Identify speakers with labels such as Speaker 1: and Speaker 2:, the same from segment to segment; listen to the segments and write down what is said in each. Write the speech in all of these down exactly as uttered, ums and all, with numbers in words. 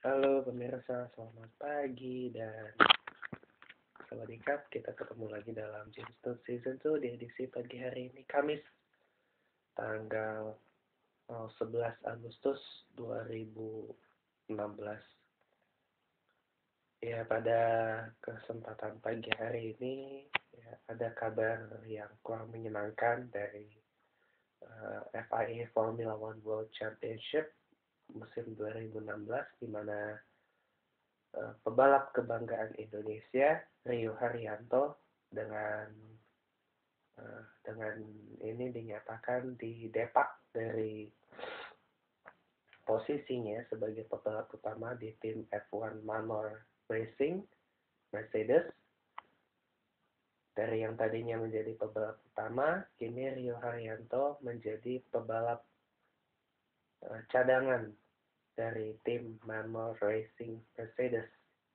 Speaker 1: Halo pemirsa, selamat pagi dan sawadikap. Kita ketemu lagi dalam Jamestown Season dua di edisi pagi hari ini, Kamis, tanggal oh, sebelas Agustus dua ribu enam belas. Ya, pada kesempatan pagi hari ini ya, ada kabar yang kurang menyenangkan dari uh, F I A Formula One World Championship musim dua ribu enam belas, di mana uh, pebalap kebanggaan Indonesia Rio Haryanto dengan uh, dengan ini dinyatakan didepak dari posisinya sebagai pebalap utama di tim F satu Manor Racing Mercedes. Dari yang tadinya menjadi pebalap utama, kini Rio Haryanto menjadi pebalap uh, cadangan dari tim Manor Racing Mercedes.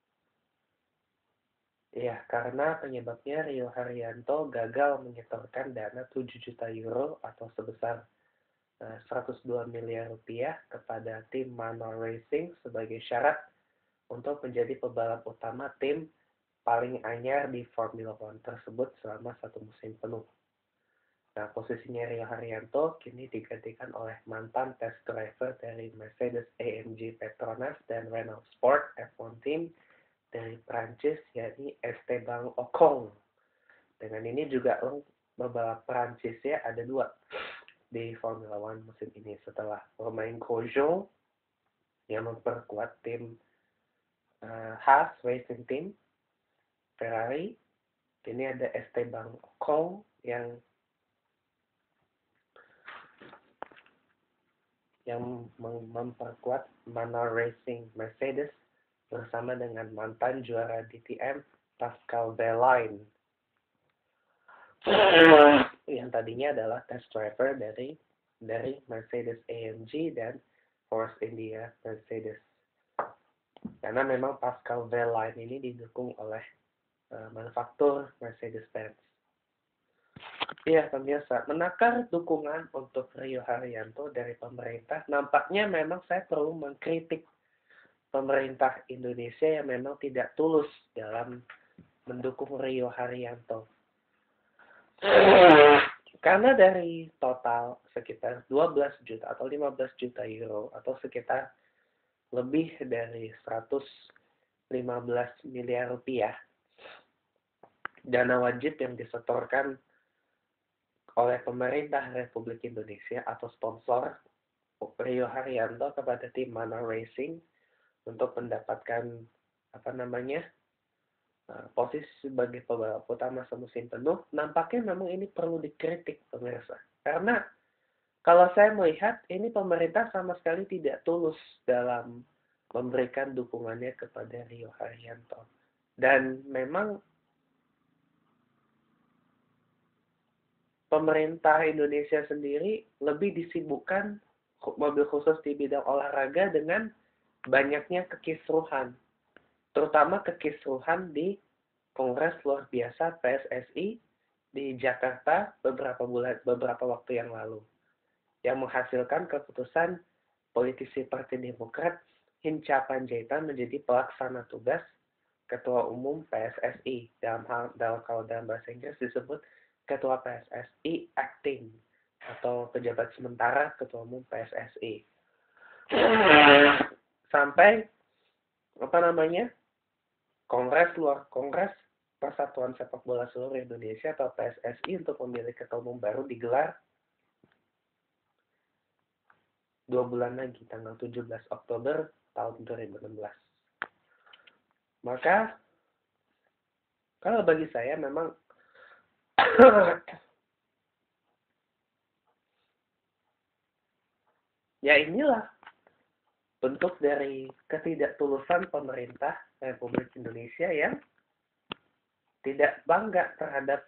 Speaker 1: Ya, karena penyebabnya Rio Haryanto gagal menyetorkan dana tujuh juta euro atau sebesar uh, seratus dua miliar rupiah kepada tim Manor Racing sebagai syarat untuk menjadi pebalap utama tim paling anyar di Formula One tersebut selama satu musim penuh. Nah, posisinya Rio Haryanto kini digantikan oleh mantan test driver dari Mercedes A M G Petronas dan Renault Sport F satu Team dari Prancis, yakni Esteban Ocon. Dengan ini juga pebalap Prancis ya ada dua di Formula One musim ini setelah Romain Grosjean yang memperkuat tim uh, Haas Racing Team Ferrari. Ini ada Esteban Ocon yang yang memperkuat Manor Racing Mercedes bersama dengan mantan juara D T M Pascal Wehrlein yang tadinya adalah test driver dari dari Mercedes A M G dan Force India Mercedes. Karena memang Pascal Wehrlein ini didukung oleh uh, manufaktur Mercedes-Benz. Ya, pemirsa, menakar dukungan untuk Rio Haryanto dari pemerintah, nampaknya memang saya perlu mengkritik pemerintah Indonesia yang memang tidak tulus dalam mendukung Rio Haryanto. Karena dari total sekitar dua belas juta atau lima belas juta euro atau sekitar lebih dari seratus lima belas miliar rupiah dana wajib yang disetorkan oleh pemerintah Republik Indonesia atau sponsor Rio Haryanto kepada tim Manor Racing untuk mendapatkan apa namanya posisi sebagai pebalap utama semusim penuh, nampaknya memang ini perlu dikritik pemirsa. Karena kalau saya melihat ini pemerintah sama sekali tidak tulus dalam memberikan dukungannya kepada Rio Haryanto. Dan memang pemerintah Indonesia sendiri lebih disibukkan mobil khusus di bidang olahraga dengan banyaknya kekisruhan. Terutama kekisruhan di Kongres luar biasa P S S I di Jakarta beberapa bulan beberapa waktu yang lalu, yang menghasilkan keputusan politisi Partai Demokrat Hinca Panjaitan menjadi pelaksana tugas Ketua Umum P S S I. Dalam hal dalam kalau dalam bahasa Inggris disebut Ketua P S S I Acting atau pejabat sementara Ketua Umum P S S I. Sampai apa namanya? Kongres luar Kongres Persatuan Sepak Bola Seluruh Indonesia atau P S S I untuk memilih ketua umum baru digelar dua bulan lagi, tanggal tujuh belas Oktober tahun dua ribu enam belas. Maka kalau bagi saya memang ya inilah bentuk dari ketidaktulusan pemerintah Republik Indonesia yang tidak bangga terhadap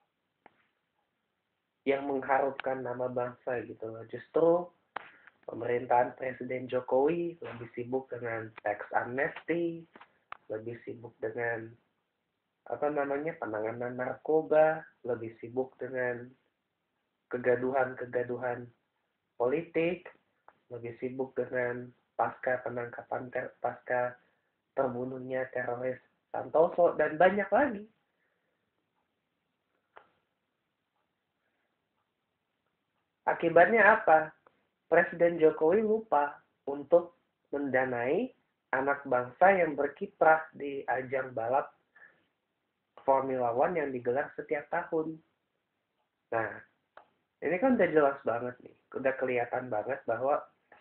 Speaker 1: yang mengharumkan nama bangsa gitu loh. Justru pemerintahan Presiden Jokowi lebih sibuk dengan tax amnesty, lebih sibuk dengan apa namanya penanganan narkoba, lebih sibuk dengan kegaduhan-kegaduhan politik, lebih sibuk dengan pasca penangkapan ter, pasca terbunuhnya teroris Santoso, dan banyak lagi. Akibatnya apa? Presiden Jokowi lupa untuk mendanai anak bangsa yang berkiprah di ajang balap Formula One yang digelar setiap tahun. Nah, ini kan udah jelas banget nih, udah kelihatan banget bahwa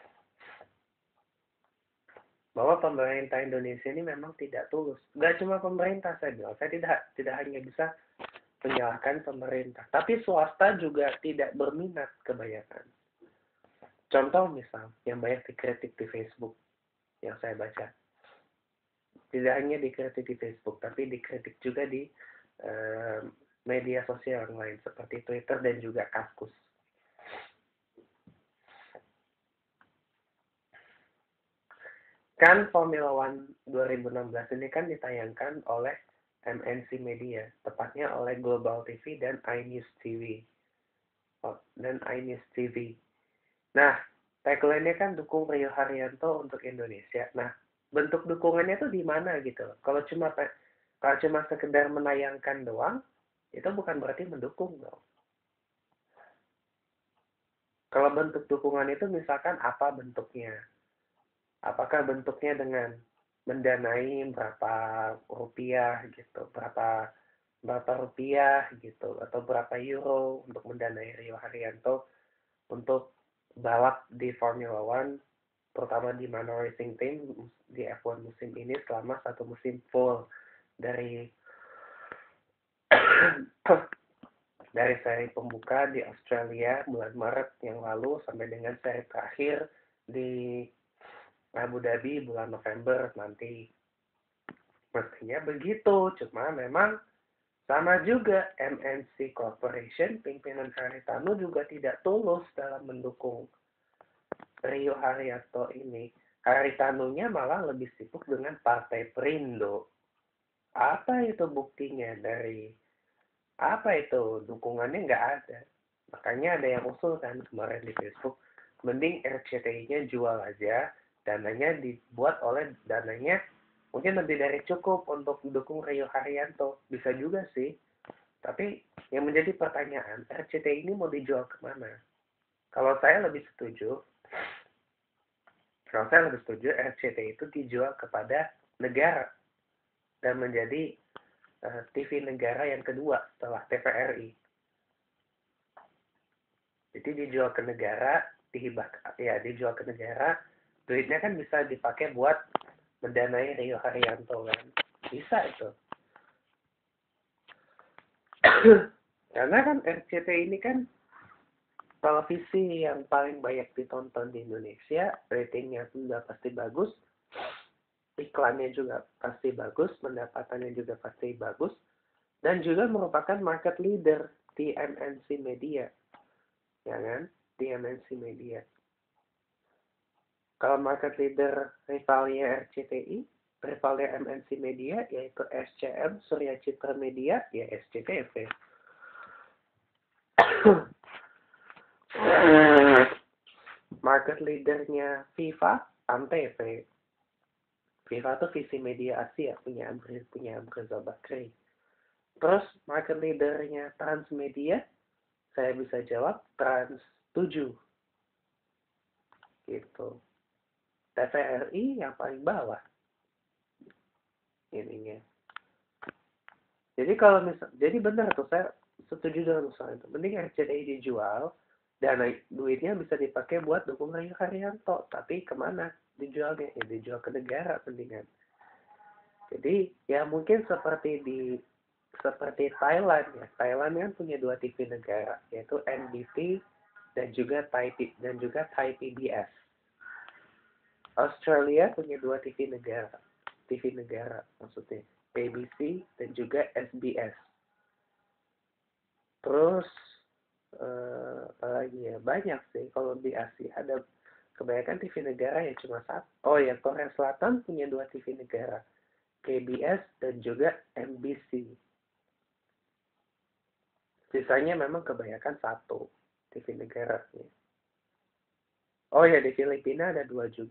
Speaker 1: bahwa pemerintah Indonesia ini memang tidak tulus. Gak cuma pemerintah, saya bilang, saya tidak tidak hanya bisa menyalahkan pemerintah, tapi swasta juga tidak berminat kebanyakan. Contoh misal, yang banyak dikritik di Facebook, yang saya baca. Tidak hanya dikritik di Facebook, tapi dikritik juga di uh, media sosial yang lain, seperti Twitter dan juga Kaskus. Kan Formula One dua ribu enam belas ini kan ditayangkan oleh M N C Media, tepatnya oleh Global T V dan iNews T V. Oh, dan iNews T V. Nah, tagline-nya kan dukung Rio Haryanto untuk Indonesia. Nah, bentuk dukungannya tuh di mana gitu. Kalau cuma kalau cuma sekedar menayangkan doang, itu bukan berarti mendukung dong. Kalau bentuk dukungan itu misalkan apa bentuknya? Apakah bentuknya dengan mendanai berapa rupiah gitu, berapa berapa rupiah gitu, atau berapa euro untuk mendanai Rio Haryanto untuk balap di Formula One, terutama di Manor Racing Team di F satu musim ini selama satu musim full dari dari seri pembuka di Australia bulan Maret yang lalu sampai dengan seri terakhir di Abu Dhabi bulan November nanti. Mestinya begitu, cuma memang sama juga M N C Corporation, pimpinan Haritanu juga tidak tulus dalam mendukung Rio Haryanto ini. Haritanunya malah lebih sibuk dengan Partai Perindo. Apa itu buktinya dari apa itu dukungannya nggak ada. Makanya ada yang usul kan kemarin di Facebook, mending R C T I-nya jual aja, dananya dibuat oleh dananya mungkin lebih dari cukup untuk mendukung Rio Haryanto. Bisa juga sih. Tapi yang menjadi pertanyaan, R C T I ini mau dijual kemana? Kalau saya lebih setuju, kalau saya lebih setuju R C T I itu dijual kepada negara dan menjadi uh, T V negara yang kedua setelah T V R I. Jadi dijual ke negara, dihibah, ya dijual ke negara, duitnya kan bisa dipakai buat mendanai Rio Haryanto kan, bisa itu. Karena kan R C T I ini kan televisi yang paling banyak ditonton di Indonesia, ratingnya sudah pasti bagus, iklannya juga pasti bagus, pendapatannya juga pasti bagus, dan juga merupakan market leader di M N C Media. Ya kan? Di M N C Media. Kalau market leader rivalnya R C T I, rivalnya M N C Media, yaitu S C M, Surya Citra Media, ya S C T V. Market leadernya FIFA, Antv. FIFA itu visi media Asia, punya punya Abrizal Bakri. Terus market leadernya Transmedia, saya bisa jawab Trans tujuh. Gitu. T V R I yang paling bawah. Ininya. Jadi kalau misal, jadi benar tuh saya setuju dengan usaha itu. Mending R C T I dijual, dan duitnya bisa dipakai buat dukung Rio Haryanto. Tapi kemana dijualnya? Ya dijual ke negara mendingan. Jadi ya mungkin seperti di seperti Thailand ya. Thailand kan punya dua T V negara, yaitu N D T dan juga Thai dan juga Thai P B S. Australia punya dua T V negara, T V negara maksudnya, A B C dan juga S B S. Terus eh, apa lagi ya, banyak sih kalau di Asia ada kebanyakan T V negara ya cuma satu. Oh ya, Korea Selatan punya dua T V negara, K B S dan juga M B C. Sisanya memang kebanyakan satu T V negara. Oh ya, di Filipina ada dua juga,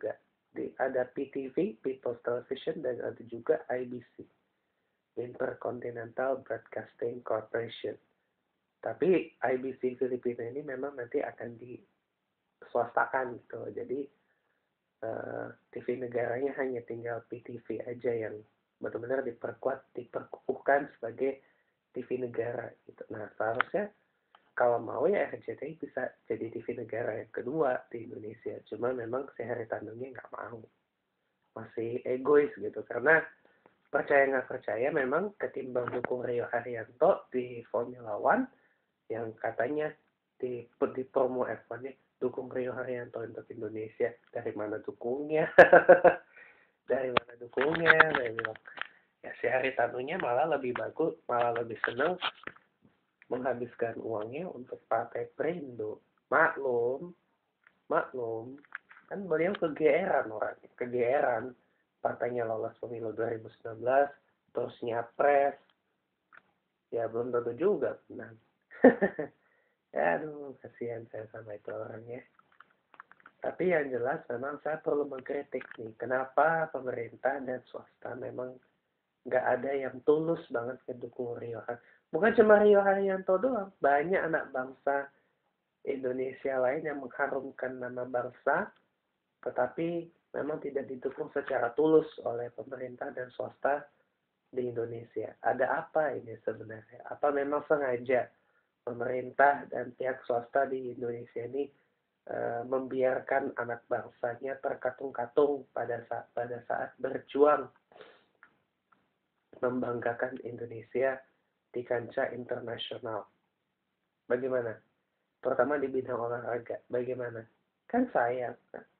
Speaker 1: di, ada P T V, People's Television, dan ada juga I B C, Intercontinental Broadcasting Corporation. Tapi I B C Filipina ini memang nanti akan diswastakan gitu. Jadi uh, T V negaranya hanya tinggal P T V aja yang benar-benar diperkuat, diperkukuhkan sebagai T V negara gitu. Nah, seharusnya kalau mau ya R C T I bisa jadi T V negara yang kedua di Indonesia. Cuma memang si Heri Tanungnya nggak mau. Masih egois gitu. Karena percaya nggak percaya memang ketimbang dukung Rio Haryanto di Formula One yang katanya di, di promo F satu-nya dukung Rio Haryanto untuk Indonesia. Dari mana dukungnya? Dari mana dukungnya? Dari bilang, ya si Heri Tanungnya malah lebih bagus, malah lebih seneng menghabiskan uangnya untuk partai Perindo. Maklum, maklum, kan beliau kegeeran orangnya, kegeeran partainya lolos pemilu dua ribu sembilan belas, terus nyapres, ya belum tentu juga menang. Ya, aduh, kasihan saya sama itu orangnya. Tapi yang jelas memang saya perlu mengkritik nih, kenapa pemerintah dan swasta memang nggak ada yang tulus banget mendukung Rio. Bukan cuma Rio Haryanto doang, banyak anak bangsa Indonesia lain yang mengharumkan nama bangsa, tetapi memang tidak didukung secara tulus oleh pemerintah dan swasta di Indonesia. Ada apa ini sebenarnya? Apa memang sengaja pemerintah dan pihak swasta di Indonesia ini e, membiarkan anak bangsanya terkatung-katung pada saat pada saat berjuang membanggakan Indonesia di kancah internasional? Bagaimana? Terutama di bidang olahraga. Bagaimana? Kan sayang.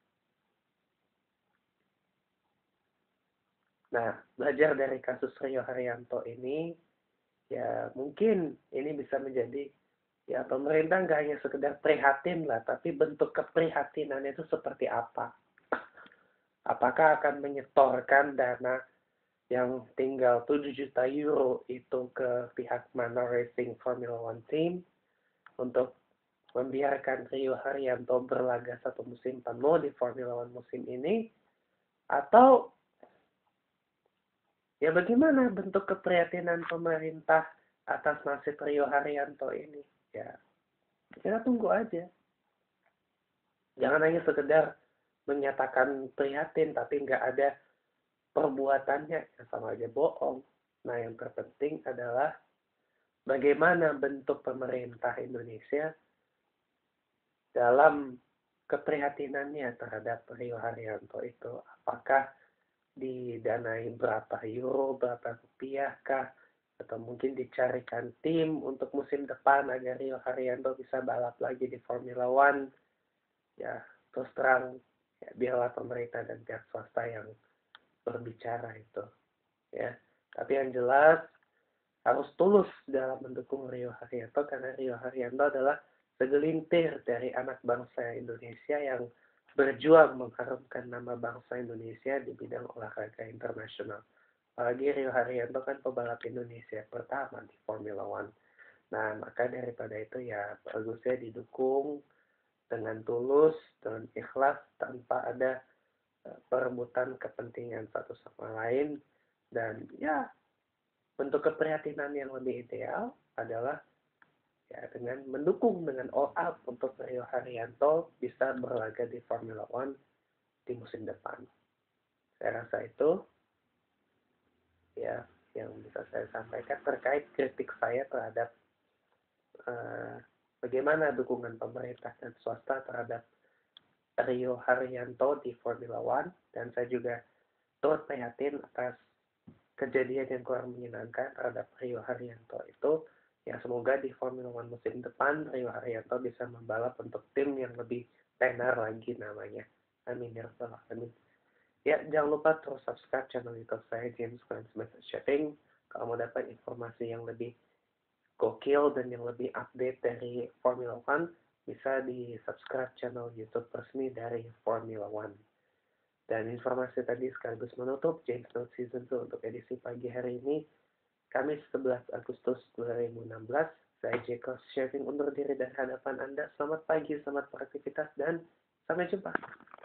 Speaker 1: Nah, belajar dari kasus Rio Haryanto ini, ya mungkin ini bisa menjadi, ya pemerintah nggak hanya sekedar prihatin lah, tapi bentuk keprihatinan itu seperti apa? Apakah akan menyetorkan dana yang tinggal tujuh juta euro itu ke pihak Manor Racing Formula One Team untuk membiarkan Rio Haryanto berlaga satu musim penuh di Formula One musim ini, atau ya bagaimana bentuk keprihatinan pemerintah atas nasib Rio Haryanto ini? Ya, kita tunggu aja. Jangan hanya sekedar menyatakan prihatin tapi nggak ada perbuatannya, yang sama aja bohong. Nah, yang terpenting adalah bagaimana bentuk pemerintah Indonesia dalam keprihatinannya terhadap Rio Haryanto itu. Apakah didanai berapa euro, berapa rupiah kah? Atau mungkin dicarikan tim untuk musim depan agar Rio Haryanto bisa balap lagi di Formula One. Ya, terus terang, ya, biarlah pemerintah dan pihak swasta yang berbicara itu. Ya, tapi yang jelas harus tulus dalam mendukung Rio Haryanto, karena Rio Haryanto adalah segelintir dari anak bangsa Indonesia yang berjuang mengharumkan nama bangsa Indonesia di bidang olahraga internasional. Apalagi Rio Haryanto kan pebalap Indonesia pertama di Formula One. Nah, maka daripada itu ya bagusnya didukung dengan tulus, dengan ikhlas, tanpa ada perebutan kepentingan satu sama lain. Dan ya, bentuk keprihatinan yang lebih ideal adalah ya dengan mendukung dengan all out untuk Rio Haryanto bisa berlaga di Formula One di musim depan. Saya rasa itu ya yang bisa saya sampaikan terkait kritik saya terhadap uh, bagaimana dukungan pemerintah dan swasta terhadap Rio Haryanto di Formula One, dan saya juga turut prihatin atas kejadian yang kurang menyenangkan terhadap Rio Haryanto itu. Ya, semoga di Formula One musim depan Rio Haryanto bisa membalap untuk tim yang lebih tenar lagi namanya. Amin ya rabbal alamin. Ya, jangan lupa terus subscribe channel YouTube saya, James Grant Method Shipping. Kalau mau dapat informasi yang lebih gokil dan yang lebih update dari Formula One, bisa di subscribe channel YouTube resmi dari Formula One. Dan informasi tadi sekaligus menutup James Note Season dua untuk edisi pagi hari ini, Kamis sebelas Agustus dua ribu enam belas. Saya Jeko Shaving undur diri dari hadapan Anda. Selamat pagi, selamat beraktivitas, dan sampai jumpa.